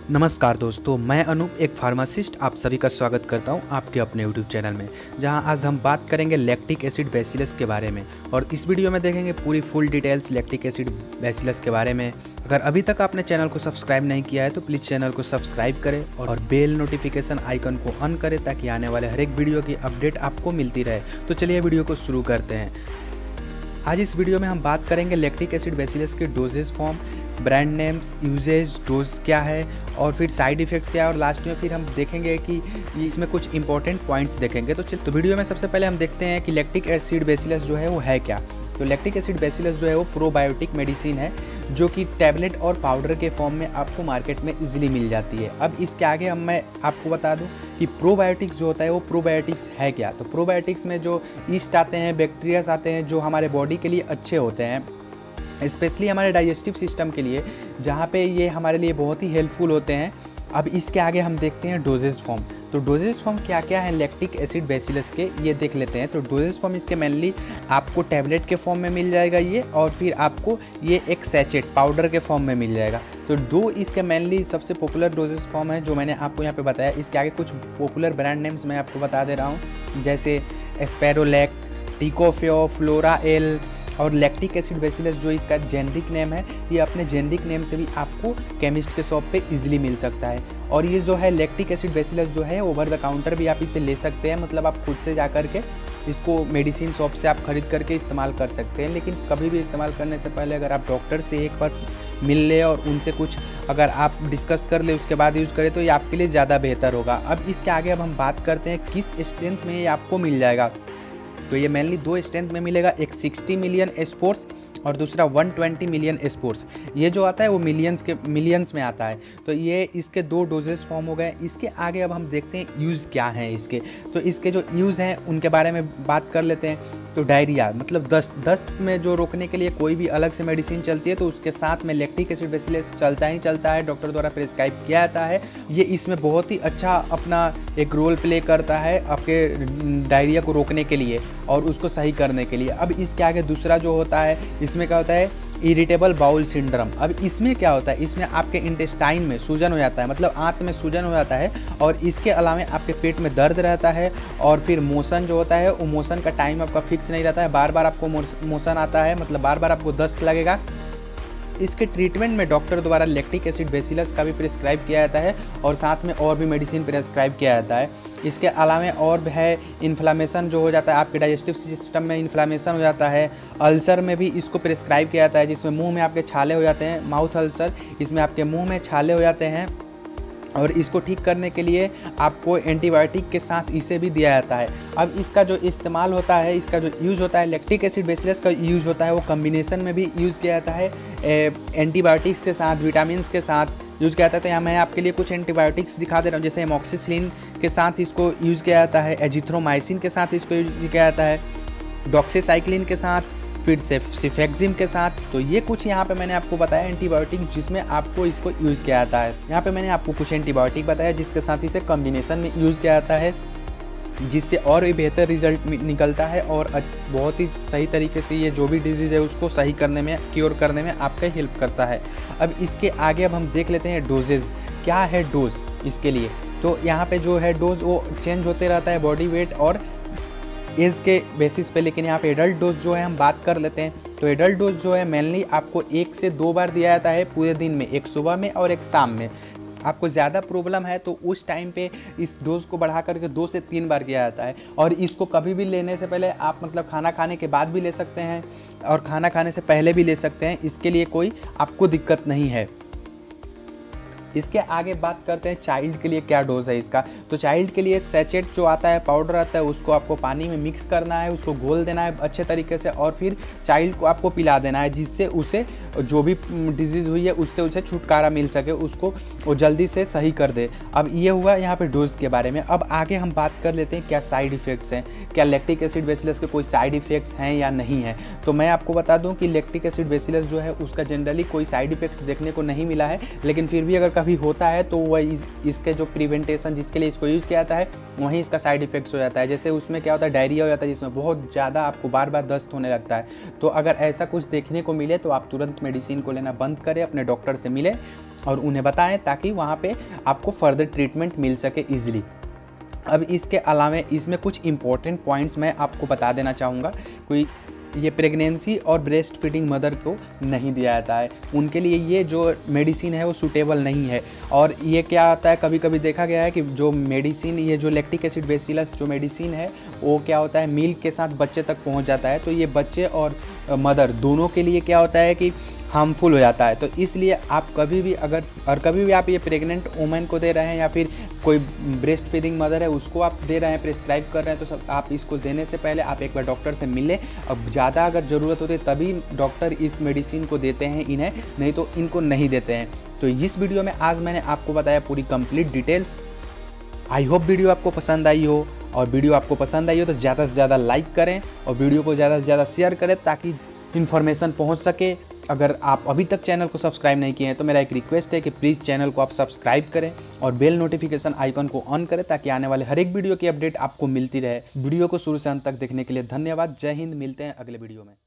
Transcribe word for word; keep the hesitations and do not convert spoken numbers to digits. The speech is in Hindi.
नमस्कार दोस्तों, मैं अनूप एक फार्मासिस्ट आप सभी का स्वागत करता हूं आपके अपने यूट्यूब चैनल में, जहां आज हम बात करेंगे लैक्टिक एसिड बैसिलस के बारे में। और इस वीडियो में देखेंगे पूरी full details lactic acid bacillus के बारे में। अगर अभी तक आपने चैनल को सब्सक्राइब नहीं किया है तो प्लीज़ चैनल को सब्सक्राइब करें और बेल नोटिफिकेशन आइकन को ऑन करें ताकि आने वाले हर एक वीडियो की अपडेट आपको मिलती रहे। तो चलिए वीडियो को शुरू करते हैं। आज इस वीडियो में हम बात करेंगे लैक्टिक एसिड बैसिलस के dosage form, brand names, usages, dose क्या है और फिर साइड इफेक्ट क्या है, और लास्ट में फिर हम देखेंगे कि इसमें कुछ इंपॉर्टेंट पॉइंट्स देखेंगे। तो चल तो वीडियो में सबसे पहले हम देखते हैं कि लैक्टिक एसिड बैसिलस जो है वो है क्या। तो लैक्टिक एसिड बैसिलस जो है वो प्रोबायोटिक मेडिसिन है जो कि टैबलेट और पाउडर के फॉर्म में आपको मार्केट में इजीली मिल जाती है। अब इसके आगे हम मैं आपको बता दूं कि प्रोबायोटिक्स जो होता है वो प्रोबायोटिक्स है क्या। तो प्रोबायोटिक्स में जो ईस्ट आते हैं, बैक्टीरियाज आते हैं जो हमारे बॉडी के लिए अच्छे होते हैं, स्पेशली हमारे डाइजेस्टिव सिस्टम के लिए, जहाँ पे ये हमारे लिए बहुत ही हेल्पफुल होते हैं। अब इसके आगे हम देखते हैं डोजेज फॉर्म। तो डोजेज फॉर्म क्या क्या है लैक्टिक एसिड बैसिलस के, ये देख लेते हैं। तो डोजेज फॉर्म इसके मेनली आपको टैबलेट के फॉर्म में मिल जाएगा ये, और फिर आपको ये एक सैचेट पाउडर के फॉर्म में मिल जाएगा। तो दो इसके मेनली सबसे पॉपुलर डोजेज फॉर्म है जो मैंने आपको यहाँ पे बताया। इसके आगे कुछ पॉपुलर ब्रांड नेम्स मैं आपको बता दे रहा हूँ, जैसे एस्पेरोलैक, टिकोफ्यो, फ्लोरा एल और लैक्टिक एसिड बैसिलस जो इसका जेनरिक नेम है, ये अपने जेनरिक नेम से भी आपको केमिस्ट के शॉप पे इजीली मिल सकता है। और ये जो है लैक्टिक एसिड बैसिलस जो है ओवर द काउंटर भी आप इसे ले सकते हैं, मतलब आप खुद से जा कर के इसको मेडिसिन शॉप से आप खरीद करके इस्तेमाल कर सकते हैं। लेकिन कभी भी इस्तेमाल करने से पहले अगर आप डॉक्टर से एक बार मिल ले और उनसे कुछ अगर आप डिस्कस कर ले उसके बाद यूज़ करें तो ये आपके लिए ज़्यादा बेहतर होगा। अब इसके आगे अब हम बात करते हैं किस स्ट्रेंथ में ये आपको मिल जाएगा। तो ये मेनली दो स्ट्रेंथ में मिलेगा, एक साठ मिलियन स्पोर्ट्स और दूसरा एक सौ बीस मिलियन स्पोर्ट्स। ये जो आता है वो मिलियंस के मिलियंस में आता है। तो ये इसके दो डोजेस फॉर्म हो गए। इसके आगे अब हम देखते हैं यूज़ क्या हैं इसके। तो इसके जो यूज़ हैं उनके बारे में बात कर लेते हैं। तो डायरिया मतलब दस्त दस्त में जो रोकने के लिए कोई भी अलग से मेडिसिन चलती है तो उसके साथ में लैक्टिक एसिड बैसिलस चलता ही चलता है, डॉक्टर द्वारा प्रिस्क्राइब किया जाता है। ये इसमें बहुत ही अच्छा अपना एक रोल प्ले करता है आपके डायरिया को रोकने के लिए और उसको सही करने के लिए। अब इसके आगे दूसरा जो होता है, इसमें क्या होता है, इरिटेबल बाउल सिंड्रोम। अब इसमें क्या होता है, इसमें आपके इंटेस्टाइन में सूजन हो जाता है, मतलब आंत में सूजन हो जाता है, और इसके अलावा आपके पेट में दर्द रहता है, और फिर मोशन जो होता है वो मोशन का टाइम आपका फिक्स नहीं रहता है, बार बार आपको मोशन आता है, मतलब बार बार आपको दस्त लगेगा। इसके ट्रीटमेंट में डॉक्टर द्वारा लैक्टिक एसिड बैसिलस का भी प्रिस्क्राइब किया जाता है और साथ में और भी मेडिसिन प्रिस्क्राइब किया जाता है। इसके अलावा और भी है इन्फ्लामेशन जो हो जाता है, आपके डाइजेस्टिव सिस्टम में इन्फ्लामेशन हो जाता है। अल्सर में भी इसको प्रिस्क्राइब किया जाता है, जिसमें मुंह में आपके छाले हो जाते हैं, माउथ अल्सर, इसमें आपके मुंह में छाले हो जाते हैं, और इसको ठीक करने के लिए आपको एंटीबायोटिक के साथ इसे भी दिया जाता है। अब इसका जो इस्तेमाल होता है, इसका जो यूज़ होता है, लैक्टिक एसिड बैसिलस का यूज़ होता है वो कम्बिनेशन में भी यूज़ किया जाता है, एंटीबायोटिक्स के साथ, विटामिन के साथ यूज़ किया जाता है। तो यहाँ मैं आपके लिए कुछ एंटीबायोटिक्स दिखा दे रहा हूँ, जैसे एमोक्सिसिलिन के साथ इसको यूज़ किया जाता है, एजिथ्रोमाइसिन के साथ इसको यूज़ किया जाता है, डॉक्सीसाइक्लिन के साथ, फिर से सिफेक्जिम के साथ। तो ये कुछ यहाँ पे मैंने आपको बताया एंटीबायोटिक जिसमें आपको इसको यूज़ किया जाता है। यहाँ पे मैंने आपको कुछ एंटीबायोटिक बताया जिसके साथ इसे कॉम्बिनेशन में यूज़ किया जाता है, जिससे और भी बेहतर रिजल्ट निकलता है और बहुत ही सही तरीके से ये जो भी डिजीज़ है उसको सही करने में, क्योर करने में आपका हेल्प करता है। अब इसके आगे अब हम देख लेते हैं डोजेज क्या है, डोज इसके लिए। तो यहाँ पे जो है डोज वो चेंज होते रहता है बॉडी वेट और एज के बेसिस पे, लेकिन यहाँ पे एडल्ट डोज जो है हम बात कर लेते हैं। तो एडल्ट डोज जो है मेनली आपको एक से दो बार दिया जाता है पूरे दिन में, एक सुबह में और एक शाम में। आपको ज़्यादा प्रॉब्लम है तो उस टाइम पे इस डोज को बढ़ा करके दो से तीन बार किया जाता है। और इसको कभी भी लेने से पहले आप मतलब खाना खाने के बाद भी ले सकते हैं और खाना खाने से पहले भी ले सकते हैं, इसके लिए कोई आपको दिक्कत नहीं है। इसके आगे बात करते हैं चाइल्ड के लिए क्या डोज है इसका। तो चाइल्ड के लिए सैचेट जो आता है, पाउडर आता है, उसको आपको पानी में मिक्स करना है, उसको घोल देना है अच्छे तरीके से और फिर चाइल्ड को आपको पिला देना है, जिससे उसे जो भी डिजीज़ हुई है उससे उसे छुटकारा मिल सके, उसको वो जल्दी से सही कर दे। अब ये हुआ यहाँ पे डोज के बारे में। अब आगे हम बात कर लेते हैं क्या साइड इफ़ेक्ट्स हैं, क्या लैक्टिक एसिड बैसिलस के कोई साइड इफ़ेक्ट्स हैं या नहीं है। तो मैं आपको बता दूँ कि लैक्टिक एसिड बैसिलस जो है उसका जनरली कोई साइड इफ़ेक्ट्स देखने को नहीं मिला है, लेकिन फिर भी अगर कभी होता है तो वह इस, इसके जो प्रिवेंटेशन जिसके लिए इसको यूज़ किया जाता है वहीं इसका साइड इफ़ेक्ट्स हो जाता है। जैसे उसमें क्या होता है, डायरिया हो जाता है जिसमें बहुत ज़्यादा आपको बार बार दस्त होने लगता है। तो अगर ऐसा कुछ देखने को मिले तो आप तुरंत मेडिसिन को लेना बंद करें, अपने डॉक्टर से मिलें और उन्हें बताएं ताकि वहाँ पे आपको फर्दर ट्रीटमेंट मिल सके ईजिली। अब इसके अलावा इसमें कुछ इंपॉर्टेंट पॉइंट्स मैं आपको बता देना चाहूँगा। कोई ये प्रेगनेंसी और ब्रेस्ट फीडिंग मदर को नहीं दिया जाता है, उनके लिए ये जो मेडिसिन है वो सूटेबल नहीं है। और ये क्या आता है, कभी कभी देखा गया है कि जो मेडिसिन, ये जो लैक्टिक एसिड बेसिलस जो मेडिसिन है वो क्या होता है, मिल्क के साथ बच्चे तक पहुंच जाता है। तो ये बच्चे और मदर दोनों के लिए क्या होता है कि हार्मफुल हो जाता है। तो इसलिए आप कभी भी अगर और कभी भी आप ये प्रेग्नेंट वुमेन को दे रहे हैं या फिर कोई ब्रेस्ट फीडिंग मदर है उसको आप दे रहे हैं, प्रिस्क्राइब कर रहे हैं, तो सब आप इसको देने से पहले आप एक बार डॉक्टर से मिलें। अब ज़्यादा अगर ज़रूरत होती है तभी डॉक्टर इस मेडिसिन को देते हैं इन्हें, नहीं तो इनको नहीं देते हैं। तो इस वीडियो में आज मैंने आपको बताया पूरी complete details. I hope video आपको पसंद आई हो, और वीडियो आपको पसंद आई हो तो ज़्यादा से ज़्यादा लाइक करें और वीडियो को ज़्यादा से ज़्यादा शेयर करें ताकि इन्फॉर्मेशन पहुंच सके। अगर आप अभी तक चैनल को सब्सक्राइब नहीं किए हैं तो मेरा एक रिक्वेस्ट है कि प्लीज़ चैनल को आप सब्सक्राइब करें और बेल नोटिफिकेशन आइकन को ऑन करें ताकि आने वाले हर एक वीडियो की अपडेट आपको मिलती रहे। वीडियो को शुरू से अंत तक देखने के लिए धन्यवाद। जय हिंद, मिलते हैं अगले वीडियो में।